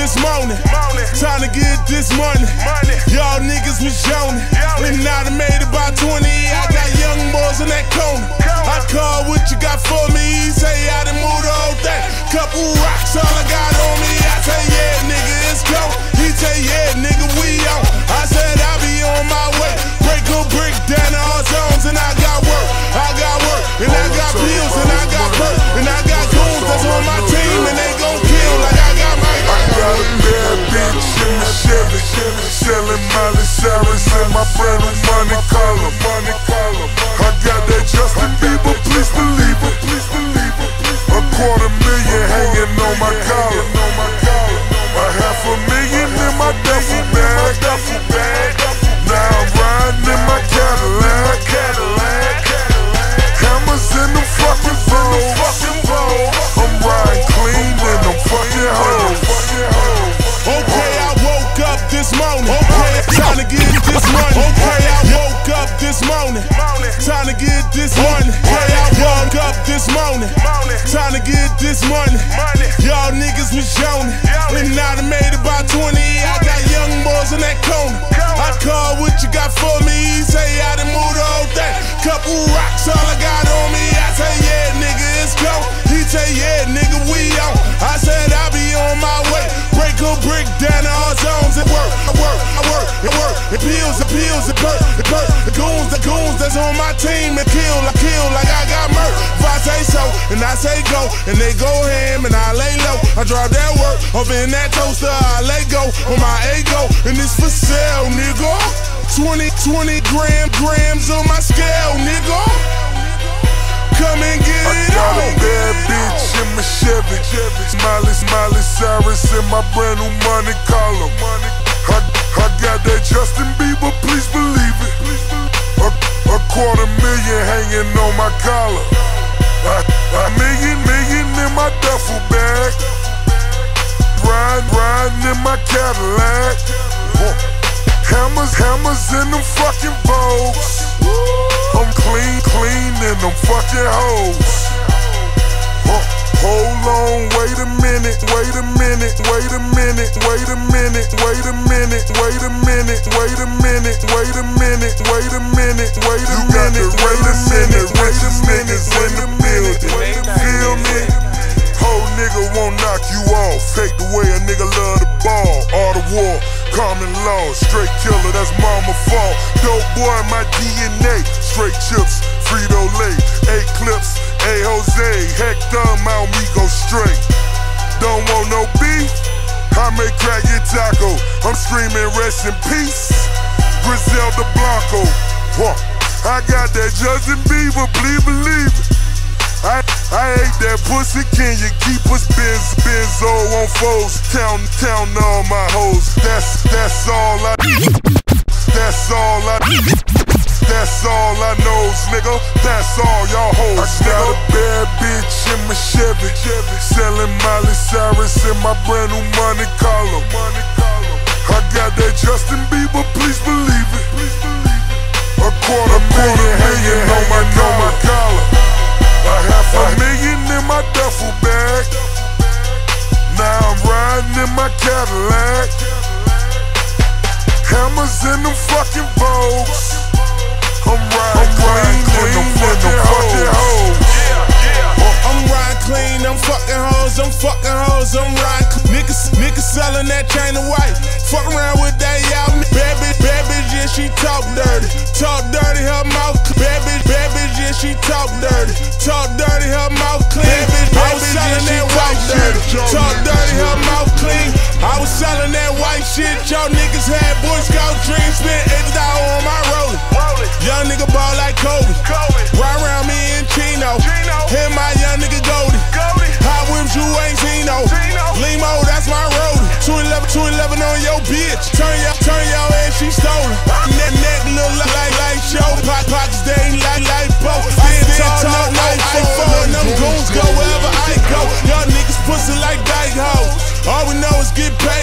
this morning. Time to get this money. Y'all niggas was yawning. And now I made about 20. I got young boys in that corner. I call what you got for me. He say I done moved the whole thing. Couple rocks, all I got on me. I say yeah, nigga, it's go. He say yeah, nigga, we on. I said I be on my way. Break a brick down to all zones, and I got work. I got work, and I got pills, and I got perk, and I got goons that's on my team, and they gon' kill like I got my. I got a bad bitch in the Chevy, selling Miley Cyrus in my brand new money collar. I got that Justin Bieber, please believe it. $250,000 hanging on my collar. $500,000 in my duffel bag. Now I'm riding in my Cadillac. Hammers in them fucking foes. I'm riding clean in them fucking hoes. Okay, I woke up this morning. Okay, time to get this money. Okay, I woke up this morning. Time to get this money. Okay, I woke up this morning. Time to get this money. Y'all niggas was yawning. And now I made about 20. I got young boys in that corner. I call what you got for me. He say I done moved the whole thing. Couple rocks, all I got on me. I say yeah, nigga, it's go. He say yeah, nigga, we on. I said I be on my way. Break a brick down to all zones and work. I work. It peels, and perk. The goons that's on my team and kill like I got murk. If I say so, and I say go, and they go ham, and I lay low. I drop that work up in that toaster. I let go on my ego, and it's for sale, nigga. 20 grams on my scale, nigga. Come and get it on. I got a bad bitch in my Chevy, Miley Cyrus in my brand new money collar. I got that Justin Bieber, please believe it. $250,000 hanging on my collar. $1 million in my duffel bag. Riding in my Cadillac. Hammers in them fucking Vogues. I'm clean in them fucking hoes. Hold on, wait a minute. Feel me? Whole nigga won't knock you off. Hate the way a nigga love the ball. All the war, common law. Straight killer, that's mama fault. Dope boy, my DNA. Straight chips, Frito-Lay. 8 clips, A Jose. Hector, Mount me go straight. Don't want no beef? I may crack your taco. I'm screaming rest in peace. Griselda Blanco. I got that Justin Bieber, please believe it. I ate that pussy, can you keep us Benzo on foes? Count all my hoes. That's all I knows, nigga. That's all y'all hoes, nigga. I got a bad bitch in my Chevy, selling Miley Cyrus in my brand new money collar. I got that Justin Bieber, please believe it. $250,000 hanging on my collar. $500,000 in my duffel bag. Now I'm riding in my Cadillac. Hammers in them fucking Vogues. I'm riding clean in them fucking hoes. I'm riding clean, I'm fucking hoes, I'm riding niggas selling that chain of white. Fuck around with that y'all. Bad bitch, yeah, she talk dirty, her mouth. Bad bitch, yeah, she talk dirty, her mouth clean. I was selling that white shit, talk dirty, her mouth clean. I was selling that white shit, y'all niggas had Boy Scout dreams, spent $80 on my rollie. Young nigga ball like Kobe, ride around me in Chino, hit my young nigga Goldie. Hot whips you ain't seen no. Limo, that's my roadie. 211 on your bitch. Turn your head, she stolen. Neck look like show. Pockets, they ain't like both. Stand tall, no iPhone. Them goons go wherever I go. Y'all niggas pussy like dyke hoes. All we know is get paid.